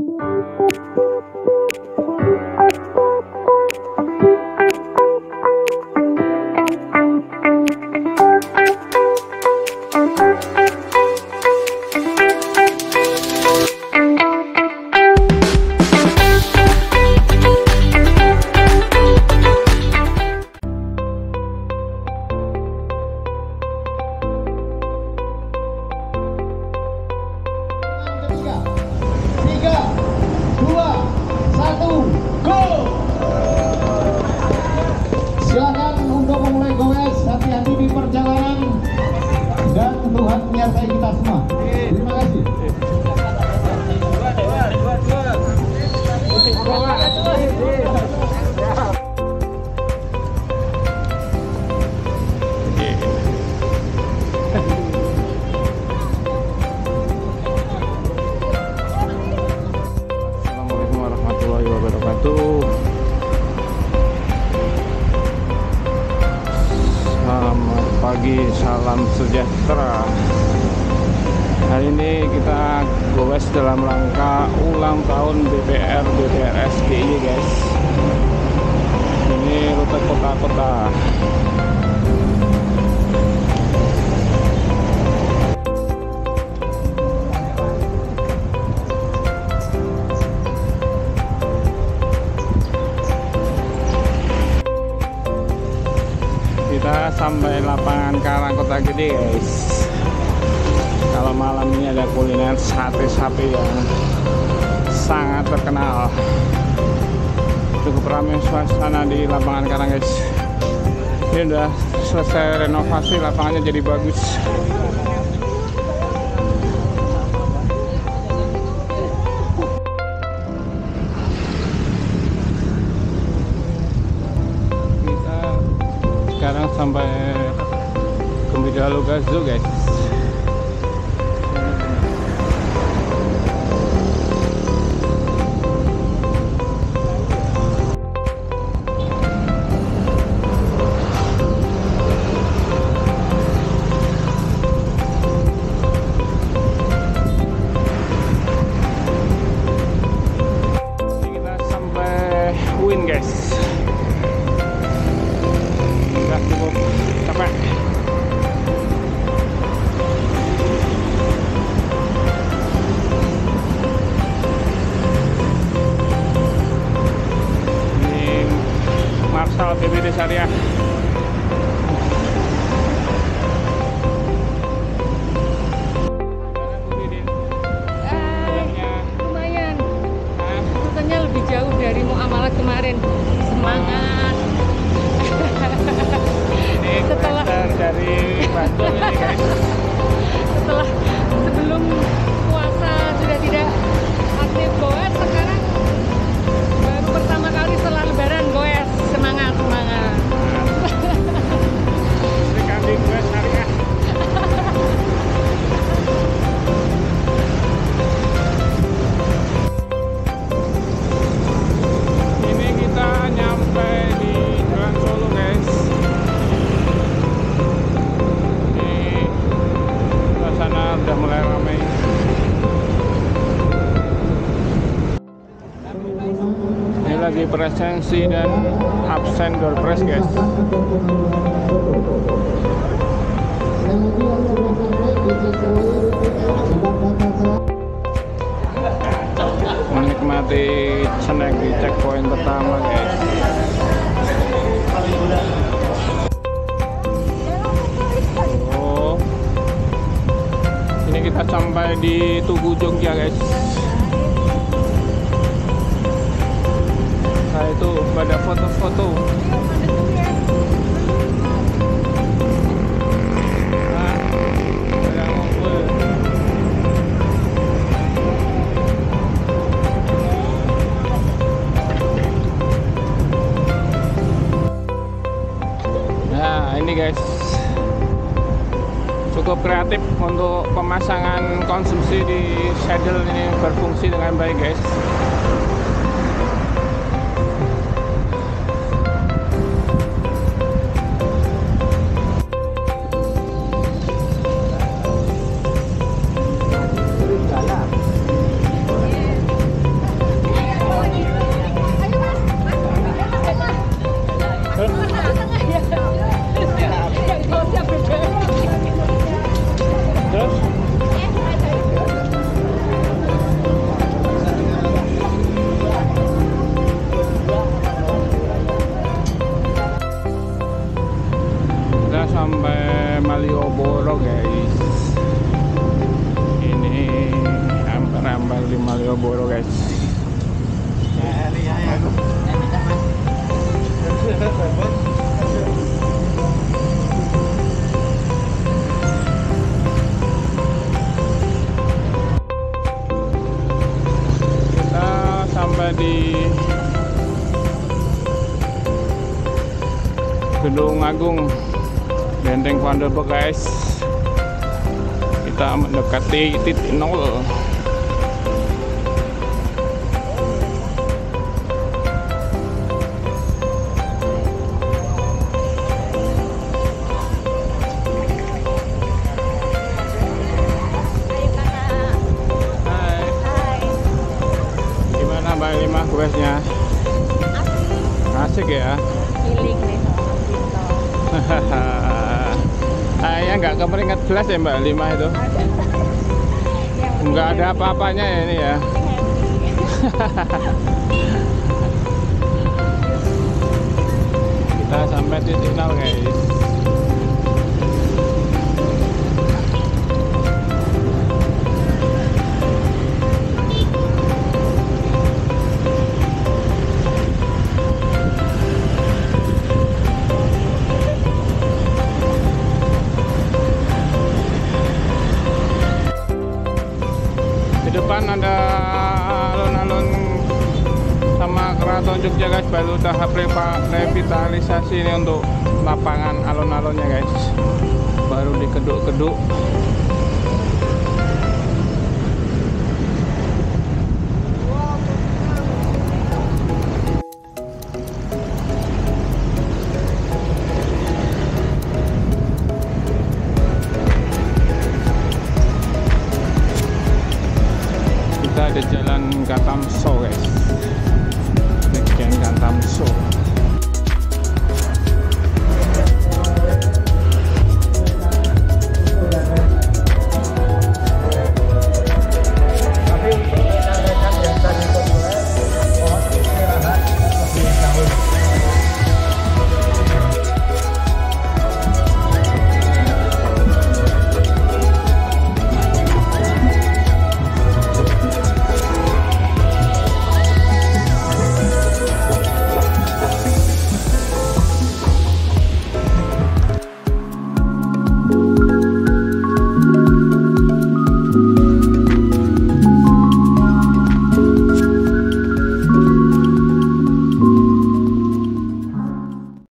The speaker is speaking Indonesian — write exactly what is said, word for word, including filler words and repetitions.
menyertai kita semua. Terima kasih. Assalamualaikum warahmatullahi wabarakatuh. Selamat pagi, salam sejahtera. Hari ini kita goes dalam rangka ulang tahun B P R B T R S G I, guys. Ini rute kota-kota. Kita sampai lapangan Karangkota Gede, guys. Kalau malam ini ada kuliner sate sapi yang sangat terkenal. Cukup ramai suasana di lapangan Karang, guys. Ini udah selesai renovasi, lapangannya jadi bagus. Kita sekarang sampai Gembira Luka Zoo, guys. Win, guys. Udah cukup capek. Ini Marshall B B D Syariah. Jauh dari muamalah kemarin. Semangat. Ini setelah dari Bandung ini, guys. Setelah sebelum puasa sudah tidak aktif goes, sekarang baru pertama kali setelah lebaran goes. Semangat, semangat. Sekali goes syariah. Nyampe di Jalan Solo, guys. Ini suasana udah mulai ramai. Ini lagi presensi dan absen door press, guys. Menikmati snack di checkpoint pertama, guys. Oh, ini kita sampai di Tugu Jogja, guys. Nah, itu pada foto-foto. Nah, pada ngumpul. Nah, ini, guys, cukup kreatif untuk pemasangan konsumsi di saddle ini, berfungsi dengan baik, guys. Malioboro guys. Kita sampai di Gedung Agung Benteng Vanderburg guys. Kita mendekati titik nol. Mbak Lima questnya asik ya. Healing nih sama Kayaknya nggak keperingat belas ya Mbak Lima itu. Nggak ada apa-apanya ya ini ya. Kita sampai titik nol guys. Depan ada alun-alun sama Keraton Jogja guys, baru tahap revitalisasi ini untuk lapangan alun-alunnya guys, baru dikeduk-keduk. Kita ada jalan Gatamso guys, bagian Gatamso.